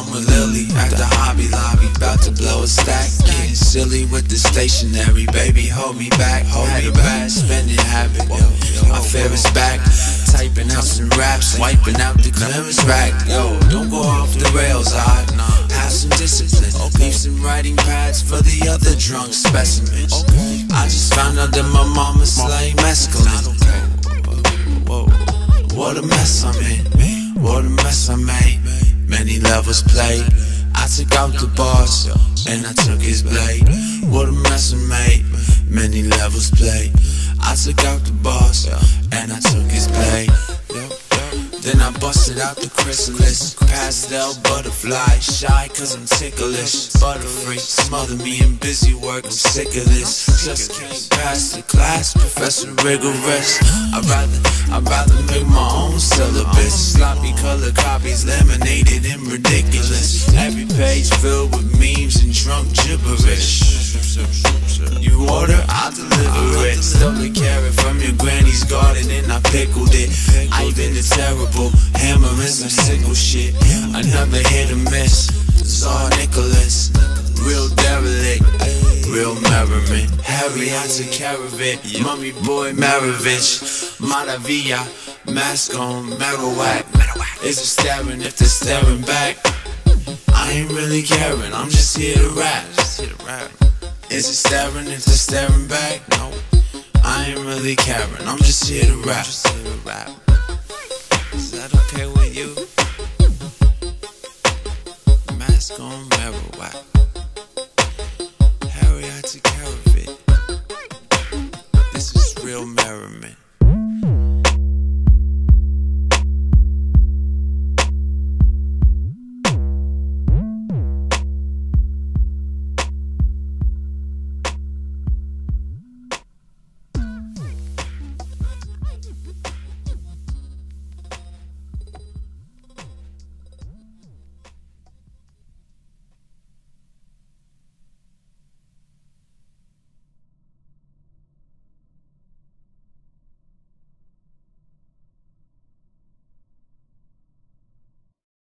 I'm with Lily at the Hobby Lobby, about to blow a stack. Getting silly with the stationery, baby, hold me back. Had a bad spending habit, my fear is back. Typing out some raps, wiping out the clearance rack. Yo, don't go off the rails, I have some discipline. Leave some writing pads for the other drunk specimens. I just found out that my mama's slaying mescaline. What a mess I'm in, what a mess I made. Many levels played, I took out the boss and I took his blade. What a mess I made, many levels played. I took out the boss and I took his blade. Then I busted out the chrysalis, pastel butterfly, shy cause I'm ticklish. Butterfree, smother me in busy work, I'm sick of this. Just can't pass the class, professor rigorous. I'd rather make my own syllabus. Sloppy color copies, laminated and ridiculous. Every page filled with memes and drunk gibberish. You order, I'll deliver it. Stole a carrot from your granny's garden and I pickled it. Ivan the terrible, hammer and some sickle shit. Another hit or miss, Tsar Nicholas. Real derelict, real merriment. Harry, I took care of it. Mummy boy Maravich, Maravilla, mask on, Marowak. Is it staring if they're staring back? I ain't really caring, I'm just here to rap. Is it staring if they're staring back? No, I ain't really caring, I'm just here to rap. Is that okay with you? Mask on, Marowak.